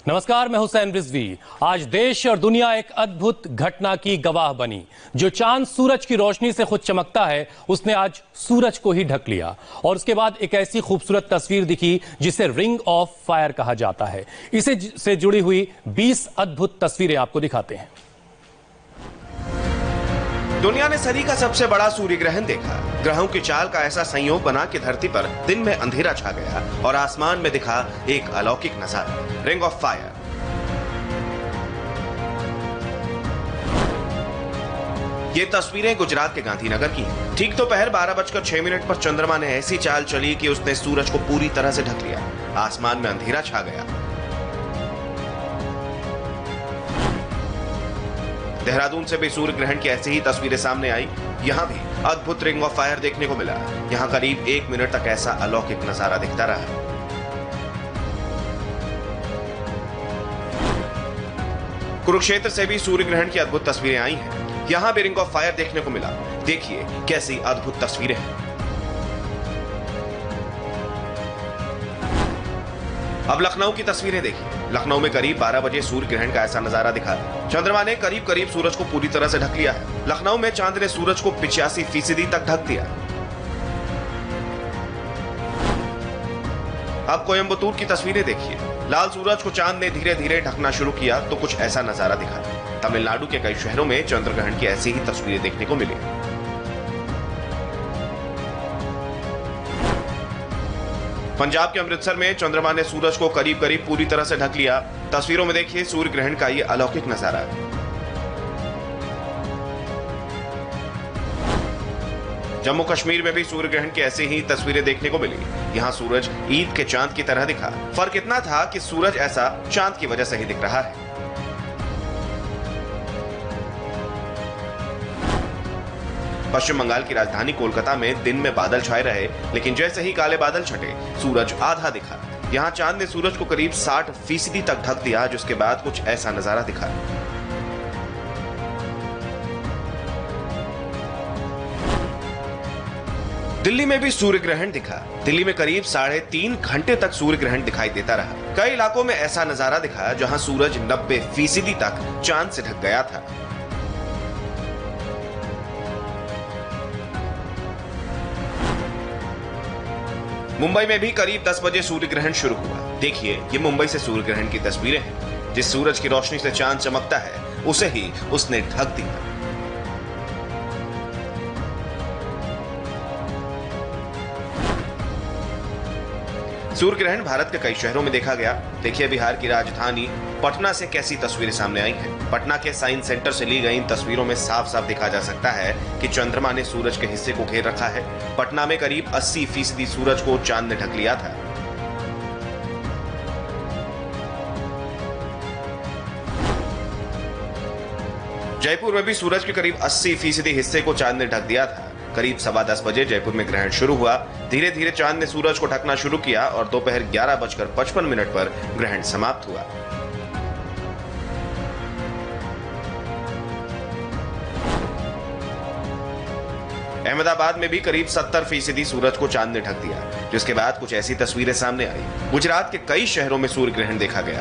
नमस्कार, मैं हुसैन रिजवी। आज देश और दुनिया एक अद्भुत घटना की गवाह बनी। जो चांद सूरज की रोशनी से खुद चमकता है, उसने आज सूरज को ही ढक लिया और उसके बाद एक ऐसी खूबसूरत तस्वीर दिखी जिसे रिंग ऑफ फायर कहा जाता है। इसे से जुड़ी हुई 20 अद्भुत तस्वीरें आपको दिखाते हैं। दुनिया ने सदी का सबसे बड़ा सूर्य ग्रहण देखा। ग्रहों की चाल का ऐसा संयोग बना कि धरती पर दिन में अंधेरा छा गया और आसमान में दिखा एक अलौकिक नजारा, रिंग ऑफ फायर। ये तस्वीरें गुजरात के गांधीनगर की हैं। ठीक दोपहर 12:06 पर चंद्रमा ने ऐसी चाल चली कि उसने सूरज को पूरी तरह से ढक लिया। आसमान में अंधेरा छा गया। देहरादून से भी सूर्य ग्रहण की ऐसी ही तस्वीरें सामने आई। यहाँ भी अद्भुत रिंग ऑफ फायर देखने को मिला। यहाँ करीब 1 मिनट तक ऐसा अलौकिक नजारा दिखता रहा। कुरुक्षेत्र से भी सूर्य ग्रहण की अद्भुत तस्वीरें आई हैं। यहाँ भी रिंग ऑफ फायर देखने को मिला। देखिए कैसी अद्भुत तस्वीरें हैं। अब लखनऊ की तस्वीरें देखिए। लखनऊ में करीब 12 बजे सूर्य ग्रहण का ऐसा नजारा दिखा। चंद्रमा ने करीब करीब सूरज को पूरी तरह से ढक लिया है। लखनऊ में चांद ने सूरज को 85% तक ढक दिया। अब कोयंबटूर की तस्वीरें देखिए। लाल सूरज को चांद ने धीरे धीरे ढकना शुरू किया तो कुछ ऐसा नजारा दिखा। तमिलनाडु के कई शहरों में चंद्र ग्रहण की ऐसी ही तस्वीरें देखने को मिली। पंजाब के अमृतसर में चंद्रमा ने सूरज को करीब करीब पूरी तरह से ढक लिया। तस्वीरों में देखिए सूर्य ग्रहण का ये अलौकिक नजारा। जम्मू कश्मीर में भी सूर्य ग्रहण की ऐसी ही तस्वीरें देखने को मिली। यहाँ सूरज ईद के चांद की तरह दिखा। फर्क इतना था कि सूरज ऐसा चांद की वजह से ही दिख रहा है। पश्चिम बंगाल की राजधानी कोलकाता में दिन में बादल छाए रहे, लेकिन जैसे ही काले बादल छटे सूरज आधा दिखा। यहाँ चांद ने सूरज को करीब 60% तक ढक दिया, जिसके बाद कुछ ऐसा नजारा दिखा। दिल्ली में भी सूर्य ग्रहण दिखा। दिल्ली में करीब 3.5 घंटे तक सूर्य ग्रहण दिखाई देता रहा। कई इलाकों में ऐसा नजारा दिखा जहां सूरज 90% तक चांद से ढक गया था। मुंबई में भी करीब 10 बजे सूर्य ग्रहण शुरू हुआ। देखिए ये मुंबई से सूर्य ग्रहण की तस्वीरें हैं। जिस सूरज की रोशनी से चांद चमकता है, उसे ही उसने ढक दिया। सूर्य ग्रहण भारत के कई शहरों में देखा गया। देखिए बिहार की राजधानी पटना से कैसी तस्वीरें सामने आई हैं। पटना के साइंस सेंटर से ली गई इन तस्वीरों में साफ साफ देखा जा सकता है कि चंद्रमा ने सूरज के हिस्से को घेर रखा है। पटना में करीब 80% सूरज को चांद ने ढक लिया था। जयपुर में भी सूरज के करीब 80% हिस्से को चांद ने ढक दिया था। करीब 10:15 बजे जयपुर में ग्रहण शुरू हुआ। धीरे धीरे चांद ने सूरज को ढकना शुरू किया और दोपहर 11:55 पर ग्रहण समाप्त हुआ। अहमदाबाद में भी करीब 70% सूरज को चांद ने ढक दिया, जिसके बाद कुछ ऐसी तस्वीरें सामने आई। गुजरात के कई शहरों में सूर्य ग्रहण देखा गया।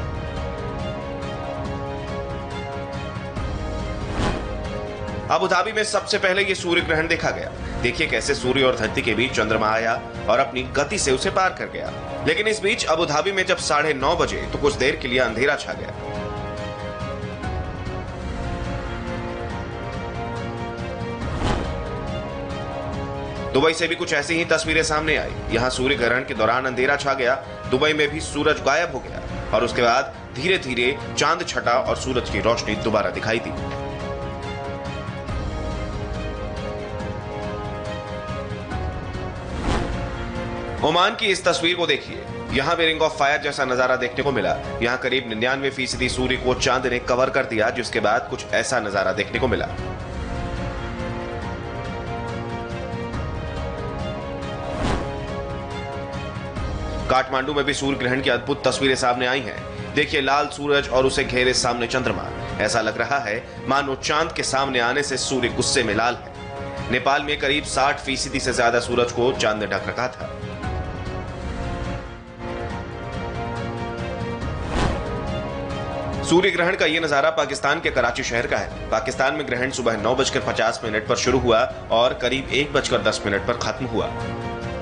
अबू धाबी में सबसे पहले ये सूर्य ग्रहण देखा गया। देखिए कैसे सूर्य और धरती के बीच चंद्रमा आया और अपनी गति से उसे पार कर गया। लेकिन इस बीच अबू धाबी में जब 9:30 बजे तो कुछ देर के लिए अंधेरा छा गया। दुबई से भी कुछ ऐसी ही तस्वीरें सामने आई। यहाँ सूर्य ग्रहण के दौरान अंधेरा छा गया। दुबई में भी सूरज गायब हो गया और उसके बाद धीरे धीरे चांद छटा और सूरज की रोशनी दोबारा दिखाई दी। ओमान की इस तस्वीर को देखिए। यहाँ भी रिंग ऑफ फायर जैसा नजारा देखने को मिला। यहाँ करीब 99% सूर्य को चांद ने कवर कर दिया, जिसके बाद कुछ ऐसा नजारा देखने को मिला। काठमांडू में भी सूर्य ग्रहण की अद्भुत तस्वीरें सामने आई हैं। देखिए लाल सूरज और उसे घेरे सामने चंद्रमा। ऐसा लग रहा है मानो चांद के सामने आने से सूर्य गुस्से में लाल है। नेपाल में करीब 60% से ज्यादा सूरज को चांद ने ढक रखा था। सूर्य ग्रहण का ये नजारा पाकिस्तान के कराची शहर का है। पाकिस्तान में ग्रहण सुबह 9:50 पर शुरू हुआ और करीब 1:10 पर खत्म हुआ।